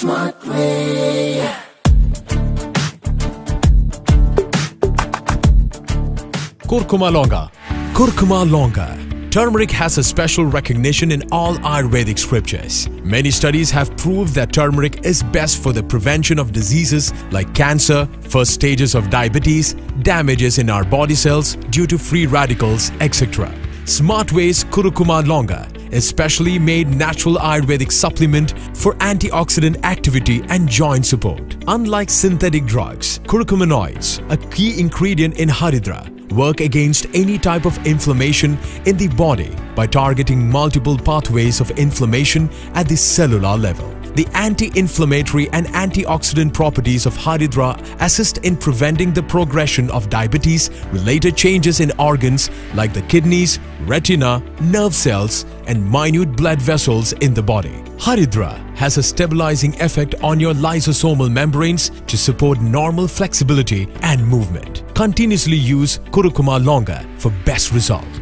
smart way. Curcuma longa. Curcuma longa. Turmeric has a special recognition in all Ayurvedic scriptures. Many studies have proved that turmeric is best for the prevention of diseases like cancer, first stages of diabetes, damages in our body cells due to free radicals, etc. SmartWay's Curcuma longa is specially made natural Ayurvedic supplement for antioxidant activity and joint support. Unlike synthetic drugs, curcuminoids, a key ingredient in Haridra, work against any type of inflammation in the body by targeting multiple pathways of inflammation at the cellular level. The anti-inflammatory and antioxidant properties of Haridra assist in preventing the progression of diabetes-related changes in organs like the kidneys, retina, nerve cells, and minute blood vessels in the body. Haridra has a stabilizing effect on your lysosomal membranes to support normal flexibility and movement. Continuously use Curcuma longa for best result.